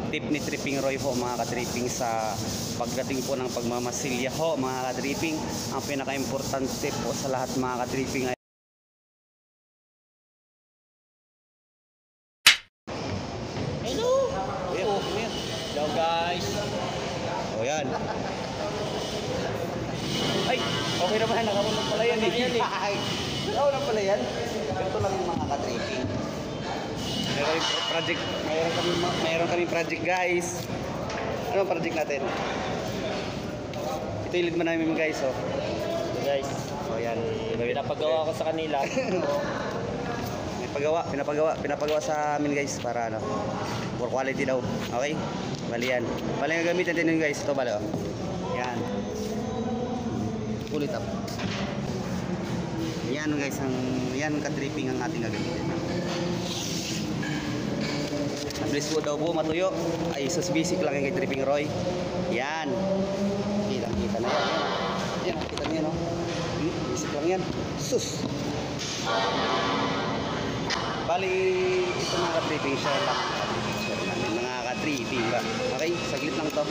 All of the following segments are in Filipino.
tip ni Tripping Roy ho mga ka-tripping sa pagdating po ng pagmamasilya ho mga ka-tripping. Ang pinaka-importante po sa lahat mga ka-tripping ay Hello! Hello guys! o yan. Ay, okay naman, nakarunod pala yan eh. Ay, nakarunod pala yan. Ito lang yung mga ka-tripping. Mayroon kami project guys. Ano ang project natin? Ito yung lead man namin guys oh. Ito guys, O yan. pinapagawa ko sa kanila. Pinapagawa sa amin guys para ano, for quality daw. Okay? Bali yan. Bali ang gamitin din yun guys. Ito bali oh. Yan. Pull it up. Yan guys, yan ka-tripping ang ating gagamitin. Mabilis po daw po matuyo. Ay sus basic lang yung kay Tripping Roy. Yan. Kita na yan. Yan, kita niyo no. Basic lang yan. Sus. Bali ito mga ka-tripping share lang. Mga ka-tripping ba? Okay, saglit lang to.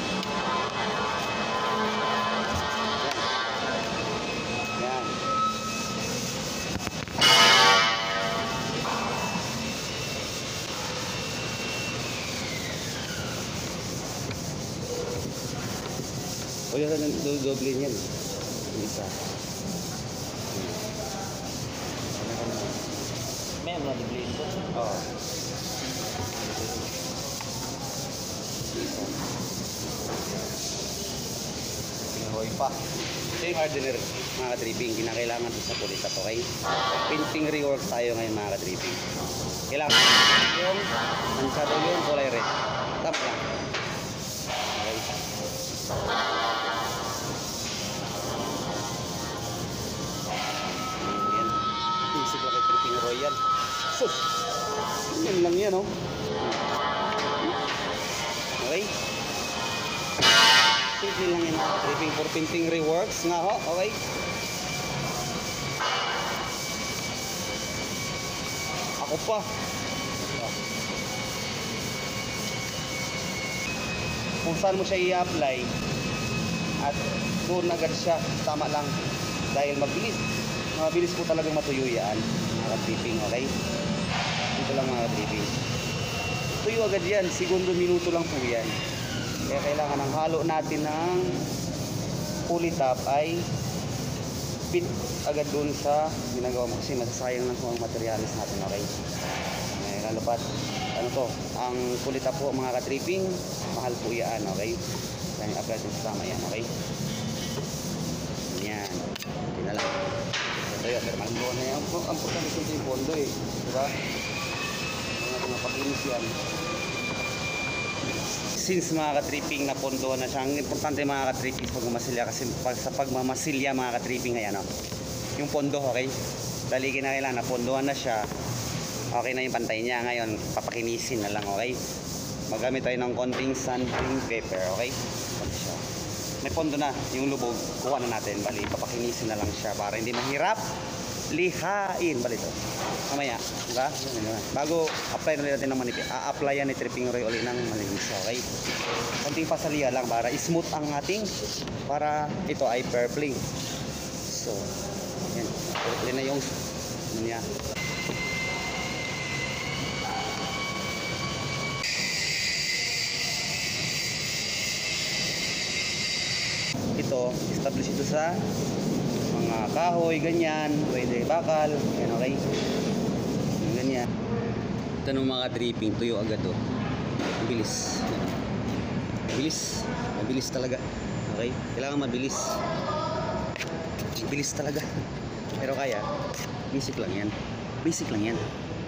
Yan. O yun ang doble niyan. Isa. May mga diblis ko. Oo. Pinahoy pa. Ito yung hardener mga ka-tripping. Kinakailangan ito sa pulit at okay? Painting rework tayo ngayon mga ka-tripping. Kailangan yung mansado yung kulay red. Tap lang. Okay. Yan. Isip lang kay Tripping Roy yan. Sus! Yan lang yan oh. Okay? Simple lang yan mga tripping for painting reworks nga ho. Okay? Ako pa. Kung saan mo siya i-apply at doon agad siya, tama lang dahil mabilis po talagang matuyo yan mga tripping, okay? Dito lang mga tripping, tuyo agad yan, segundo minuto lang po yan, kaya kailangan ang halo natin ng pulitap ay fit agad doon sa ginagawa mo kasi masasayang lang po ang materialis natin, okay? Lalo pat ano to, ang pulitap po mga ka-tripping, mahal po yan, okay? Kaya i-apply din sa tama yan, okay? Yan, hindi na lang ito yun, pero malambo na yan ang pagkakas ito yung pondo eh, diba? Mga paglinis yan. Since mga ka-tripping na pondo na siya, ang importante mga ka-tripping sa pagmamasilya kasi sa pagmamasilya mga ka-tripping ayan o, yung pondo, okay? Dali kinakailangan na pondohan na siya, okay na yung pantay niya. Ngayon papakinisin na lang, okay? Magamit tayo ng konting sanding paper, okay? May pondo na yung lubog, kuha na natin, bali papakinisin na lang siya para hindi mahirap lihain, bali ito mamaya, diba? Bago apply na natin ng manipis, a-applyan ni Tripping Roy ulit ng malinis, okay? Konting pasaliya lang para smooth ang ating, para ito ay purpling. So yan, ulit na yung ano niya. Ito, establish ito sa mga kahoy, ganyan, pwede bakal, yan, okay? Ganyan. Ito ng mga dripping, tuyo agad oh. Mabilis. Mabilis talaga. Okay? Kailangan mabilis. Mabilis talaga. Pero kaya, basic lang yan. Basic lang yan.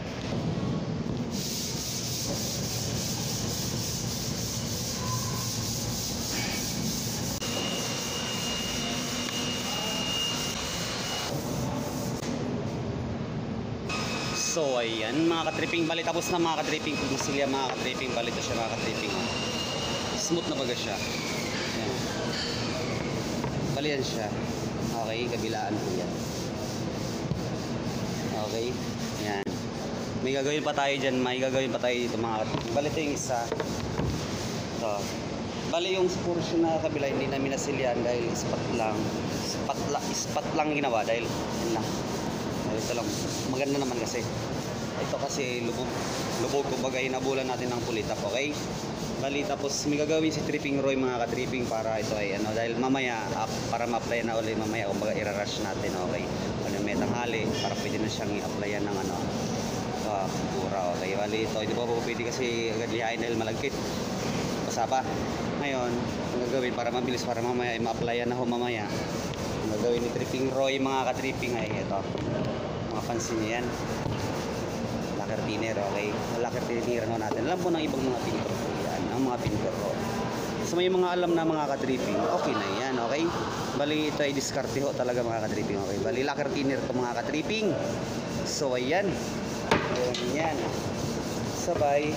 So ayan mga ka-tripping, bali tapos na mga ka-tripping pagmasilya mga ka-tripping, bali ito siya mga ka-tripping, smooth na baga siya. Ayan. Bali yan siya, okay, kabilaan po yan, okay, yan, May gagawin pa tayo dyan, may gagawin pa tayo dito mga katriping. Bali ito yung isa. Ito. Bali yung portion na kabila, hindi namin nasilyan dahil ispat lang. Ispat lang ginawa dahil yun lang. Dahil ito lang. Maganda naman kasi. Ito kasi lubog kumbaga inabulan natin ng pulitap, okay? Bali tapos may gagawin si Tripping Roy mga ka-tripping para ito ay ano dahil mamaya para ma-apply na ulit mamaya kumbaga i-rush natin, okay? Ano may tanghali para pwede na siyang i-applyan ng ano pura, okay? Bali ito hindi pa po pwede kasi agad lihain dahil malagkit. Basa pa. Ngayon, ang gagawin para mabilis para mamaya ma-applyan na ho mamaya. Ang gagawin ni Tripping Roy mga ka-tripping ay ito. Mga pansin niyo yan. Lacquer thinner, okay? Lacquer thinner no natin. Alam po ng ibang mga pintor po yan, ang mga pintor ko. So may mga alam na mga ka-tripping, okay na yan, okay? Bali ito ay diskarte ho talaga mga ka-tripping, okay? Bali lacquer thinner to mga ka-tripping. So ayan. Ayan yan. Sabay.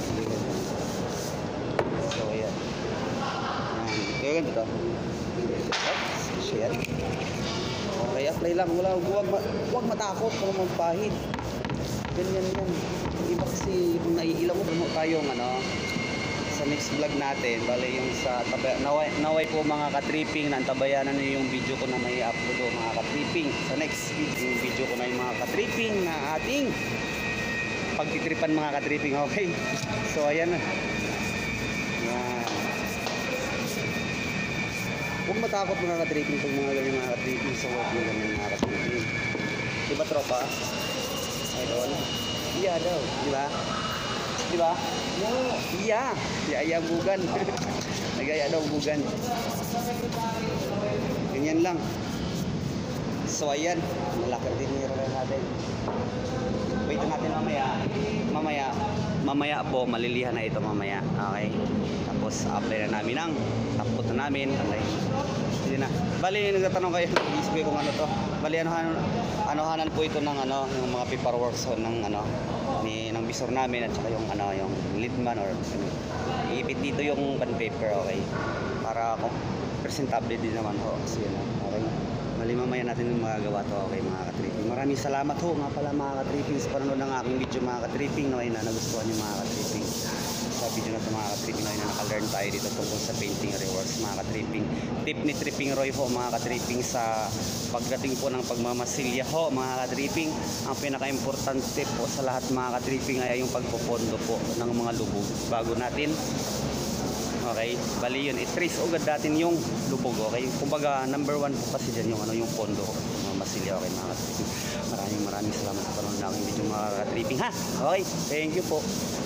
So ayan. Kaya ganito to. Share. Okay, apply lang. Huwag matakot kung magpahid. Ganyan yan. Iba kasi kung naiilang mo tayong ano sa next vlog natin, bali yung sa naway po mga ka-tripping na antabayanan niyo yung video ko na may upload mga ka-tripping. Sa next video ko na yung mga ka-tripping na ating pagtitripan mga ka-tripping, okay? So ayan na. Yan. Huwag matakot mga ka-tripping pag mga ganyan mga ka-tripping sa work yung ganyan mga ka-tripping. Diba tropa? Idol. Iya daw, di ba? Di ba? Iya. Iya bugan. Nagaya daw bugan. Ganyan lang. So ayan, malakar din yung rin natin. Wait natin mamaya po malilihan na ito mamaya. Okay. Tapos apply na namin ng tapos na namin. Okay. Hindi na. Bali nagtatanong kayo, isip ko kung ano to. Bali anohanan po ito ng ano, yung mga paperwork ng ano ng bisor namin at saka yung ano yung leadman or ano. Iipit dito yung pen paper, okay? Para presentable din naman ho kasi ano, okay. Bali mamaya natin yung magagawa to, okay mga ka-tripping. Maraming salamat ho nga pala mga ka-tripping sa panonood ng aking video mga ka-tripping. Naway na nagustuhan niyo mga ka-tripping. Sa video na ito mga ka-tripping na naka-learn tayo dito tungkol sa painting rewards mga ka-tripping. Tip ni Tripping Roy ho mga ka-tripping sa pagdating po ng pagmamasilya ho mga ka-tripping. Ang pinaka-importante po sa lahat mga ka-tripping ay yung pagpopondo po ng mga lubog bago natin. Okay, bali yun, i-trace agad natin yung lubog, okay? Kumbaga, number 1 po kasi dyan yung, ano, yung pondo, masilya, okay mga ka-tripping. Maraming salamat sa panonood ng aking video mga ka-tripping, ha? Okay, thank you po.